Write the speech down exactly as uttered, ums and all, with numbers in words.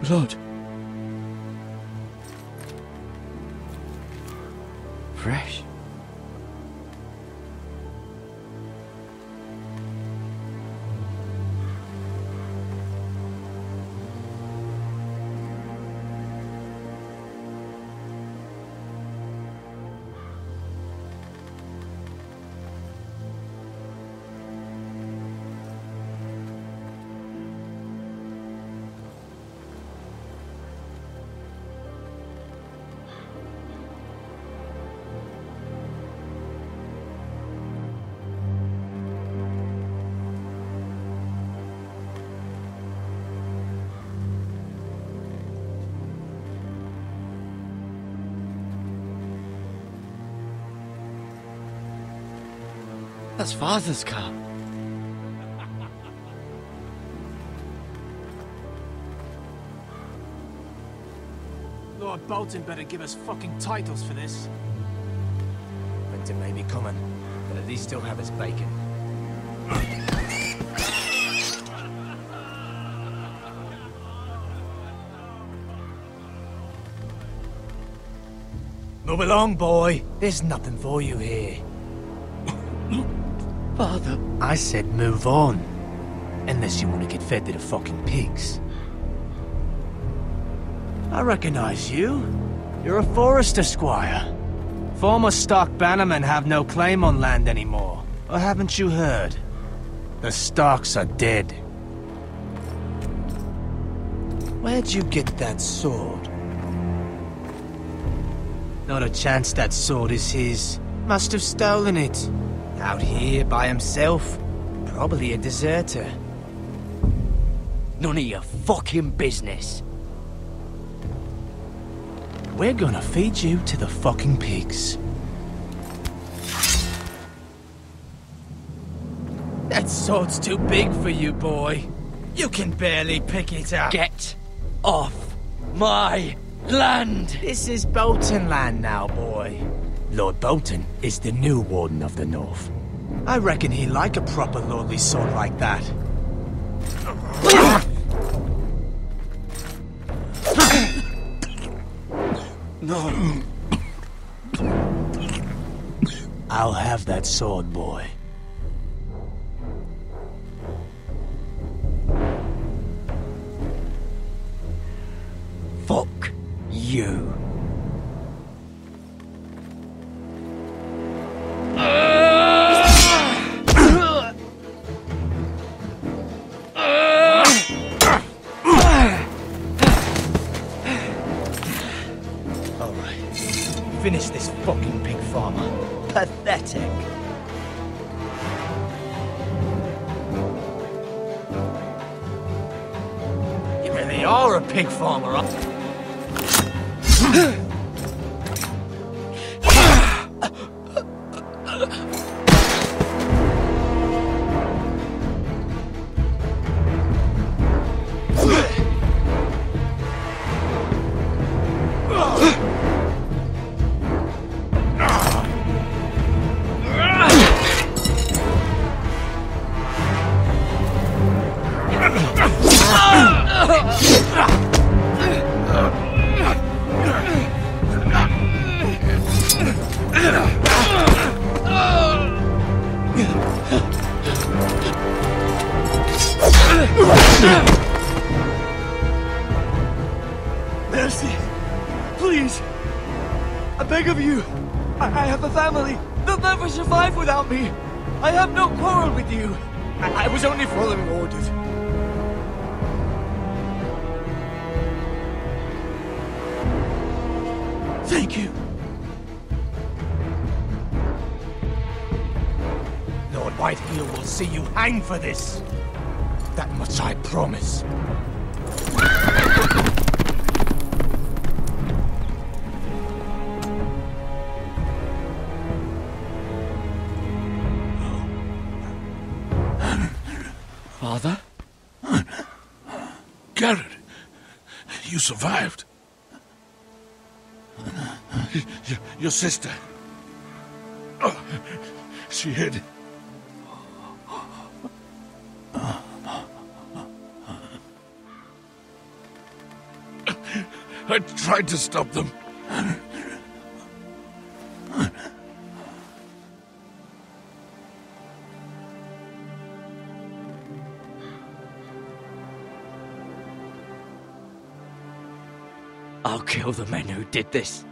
Blood. Fresh. That's Father's car. Lord Bolton better give us fucking titles for this. Winter may be coming, but at least he'll have his bacon. Move along, boy. There's nothing for you here. Father. I said move on. Unless you want to get fed to the fucking pigs. I recognize you. You're a Forrester squire. Former Stark bannermen have no claim on land anymore. Or haven't you heard? The Starks are dead. Where'd you get that sword? Not a chance that sword is his. Must have stolen it. Out here by himself. Probably a deserter. None of your fucking business. We're gonna feed you to the fucking pigs. That sword's too big for you, boy. You can barely pick it up. Get off my land! This is Bolton land now, boy. Lord Bolton is the new Warden of the North. I reckon he'd like a proper lordly sword like that. No. I'll have that sword, boy. Fuck you. Finish this fucking pig farmer. Pathetic. You really are a pig farmer, huh? Mercy! Please! I beg of you! I, I have a family! They'll never survive without me! I have no quarrel with you! I, I was only following orders. Thank you! Lord Whitehill will see you hang for this! That much I promise. Father? Garrett, you survived. Your, your sister. Oh, she hid. I tried to stop them. I'll kill the men who did this.